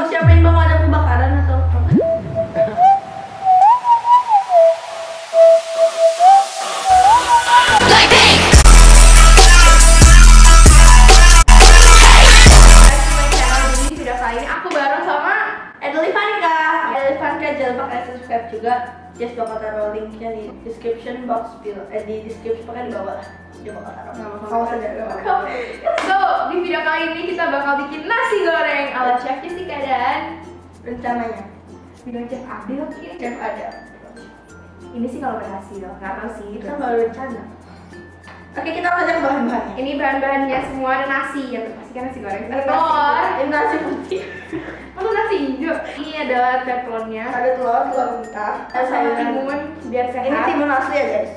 siapain pemadam kebakaran atau apa? Jangan lupa kalian subscribe juga. Just bakal taruh linknya di description box di description pokoknya di bawah lah. Dia bakal taruh nama saja. So di video kali ini kita bakal bikin nasi goreng ala Chef Jessica dan Rencananya video Chef Adel. Chef ada. Ini sih kalau berhasil, nggak tahu sih. Kita baru rencana. Oke, kita lihat bahan-bahannya. Ini bahan-bahannya semua ada nasi ya, pasti kan nasi goreng. Ada telur, ini nasi putih. Atau nasi hijau. Ini adalah telurnya. Ada telur mentah, ada Sama sayuran. timun biar sehat. Ini timun asli ya guys.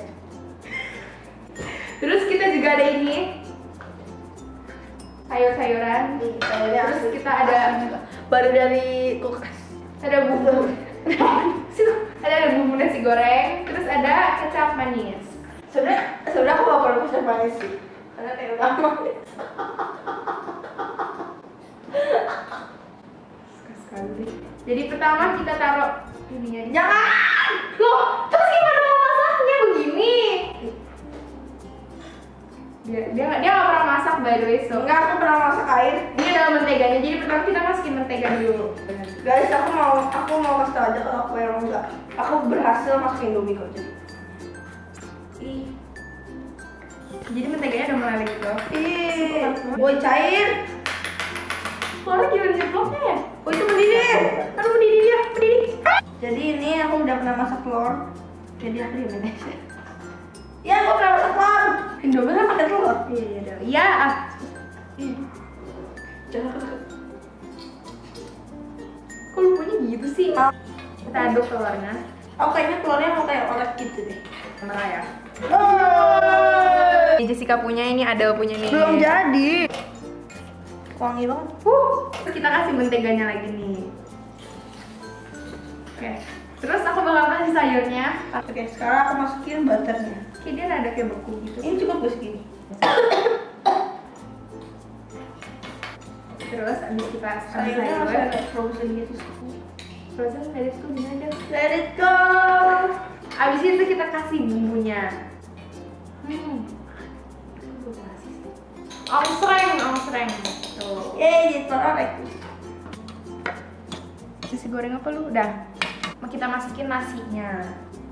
Terus kita juga ada ini sayur-sayuran. Terus kita ada baru dari kulkas. Ada bumbu. ada bumbu nasi goreng. Terus ada kecap manis. Sebenarnya aku gak perlu kecap manis sih, karena kayak udah manis. Sekali. Jadi pertama kita taruh ininya di. Jangan! Loh, terus gimana mau masaknya begini? Dia nggak pernah masak by the way, so. Enggak, aku pernah masak air. Ini adalah menteganya. Jadi pertama kita masukin mentega dulu. Guys, aku mau kasih tau aja kalau aku emang enggak. Aku berhasil masak Indomie kok jadi. Jadi menteganya udah meleleh gitu. Boy cair. Keluar gimana jebloknya ya? Oh itu mendidih. Aduh mendidih dia, mendidih. Jadi ini aku udah pernah masak telur. Jadi aku di Indonesia. Ya aku pernah masak telur. Indomie kan pakai telur. Iya. Iya. Jangan. Kok lupunya gitu sih? Kita aduk telurnya. Oh kayaknya telurnya mau kayak orek gitu deh. Merah ya. Ini Jessica punya, ini Adel punya nih. Belum jadi. Wangi banget. Terus kita kasih menteganya lagi nih. Oke. Terus aku bakal kasih sayurnya. Oke, sekarang aku masukin butternya. Kayak dia rada kayak beku gitu. Ini cukup gue segini. Terus abis kita kasih Sayurnya harus sayur. ada frozen gitu. Frozen let it go, ada. Let it go. Abis itu kita kasih bumbunya. Ongsreng. Tuh. Yeay, telur orek. Nasi goreng apa lu? Udah. Kita masukin nasinya.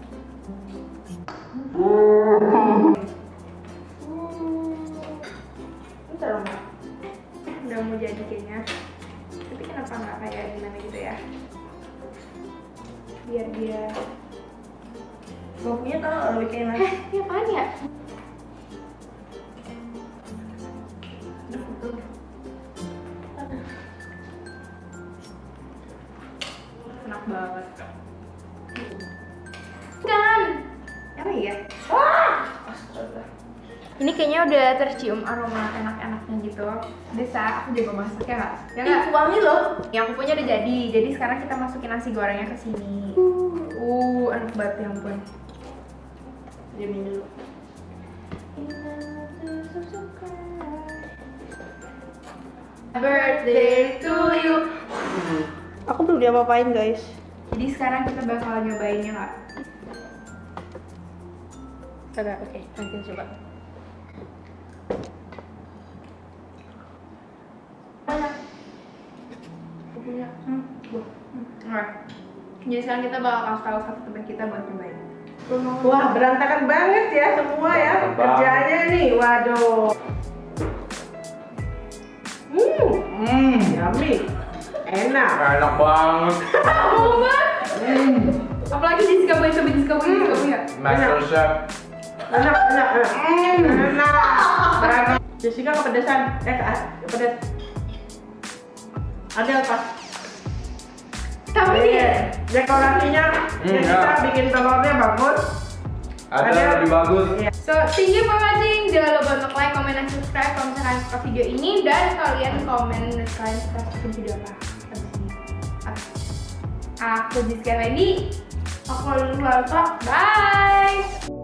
Bentar dong. Udah mau jadi kayaknya. Tapi kenapa nggak kayak gimana gitu ya? Biar dia. Bumbunya tau lebih kayak nasi. Ini apaan ya? Enak banget. Kan? Apa ya? Astaga. Ini kayaknya udah tercium aroma enak-enaknya gitu. Bisa aku juga masak ya nggak? Ya nggak? Wangi loh. Yang aku punya udah jadi. Jadi sekarang kita masukin nasi gorengnya ke sini. Enak banget ya ampun. Diamin dulu. Birthday to you. Aku belum diapa-apain guys. Jadi sekarang kita bakal nyobainnya nggak? Oke, nanti coba. Banyak. Aku punya. Oke. Jadi sekarang kita bakal kasih tahu satu teman kita buat nyobain. Wah, berantakan banget ya semua ya kerjanya nih. Waduh. Yummy. Enak. Enak banget. Mau banget. Apalagi Jessica punya. Master Chef. Enak. Jessica kepedesan. Kepedes. Ada apa? Kamu nih. Dekorasinya Jessica bikin telurnya bagus. Ada lebih bagus. So, thank you for watching. Jangan lupa untuk like, comment, dan subscribe kalau misalkan suka video ini. Dan kalian komen kalian suka bikin video apa abis ini. Aku Jessica Wendy. Aku Lalta. Bye.